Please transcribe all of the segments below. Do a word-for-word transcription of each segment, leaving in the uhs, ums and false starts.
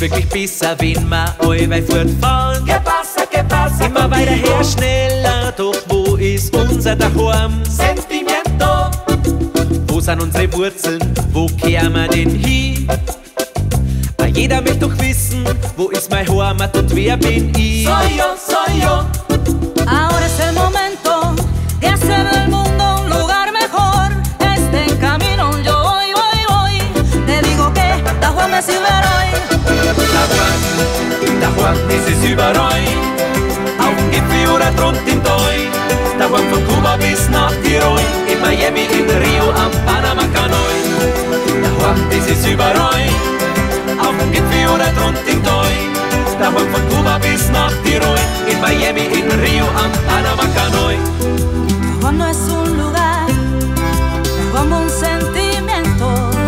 wirklich besser, wenn wir allweil fortfahren. ¿Qué pasa, qué pasa Immer weiter contigo? her, schneller, doch wo ist unser Daheim? Sentimiento. Wo sind unsere Wurzeln, wo kehren wir denn hin? Ah, jeder möchte doch wissen, wo ist mein Heimat und wer bin ich? Soy yo, soy yo. Ahora es el momento de hacer del mundo un lugar mejor. Este en camino yo voy, voy, voy. Te digo que Dajuan es überall. Daheim, Daheim, das ist überall. Auf dem Gipfel oder drunten im Tal. Daheim von Kuba bis nach Tirol. In Miami, in Rio, am Panama-Kanal. Daheim, das ist überall. Auf dem Gipfel oder drunten im Tal. Daheim von Kuba bis nach Tirol. In Miami, in Rio, am Panama-Kanal. Dajuan no es un lugar, Dajuan un sentimiento.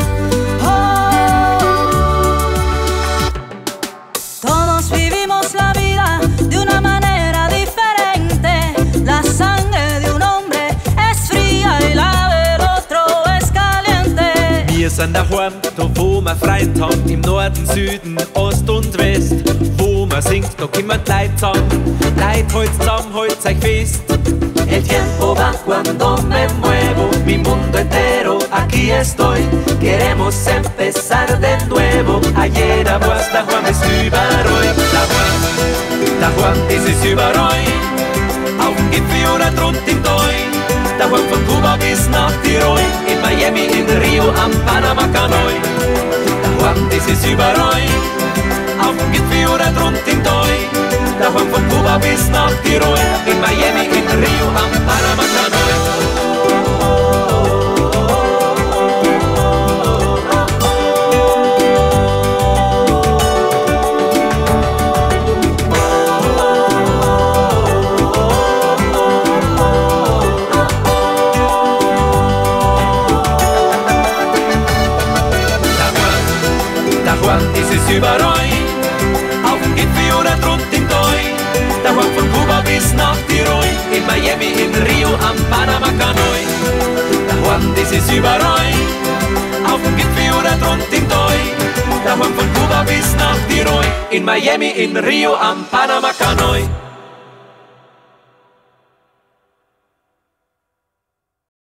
Oh, todos vivimos la vida de una manera diferente. La sangre de un hombre es fría y la del otro es caliente. Wir sind daheim, da wo wir Freund haben, im Norden, Süden, Ost und West. Wo man singt, da kommen die Leute zusammen. Leute, holt's zusammen, holt's euch fest. El tiempo va cuando me muevo, mi mundo entero, aquí estoy. Queremos empezar de nuevo. Ayer war's, daheim ist überall. Daheim, daheim, das ist überall. Auf dem Gipfel oder drunten im Tal. Daheim von Kuba bis nach Tirol. In Miami, in Rio, am Panama-Kanal. Daheim, das ist überall. Auf dem Gipfel oder drunten im Tal. Daheim von Kuba bis nach Tirol. In Miami, in Rio, am Panama-Kanal. Daheim, das ist überall. Auf dem Gipfel oder drunten im Tal. Daheim von Kuba bis nach Tirol. In Miami, in Rio, am Panama-Kanal. Daheim, das ist überall. Auf dem Gipfel oder drunten im Tal. Daheim von Kuba bis nach Tirol. In Miami, in Rio, am Panama-Kanal.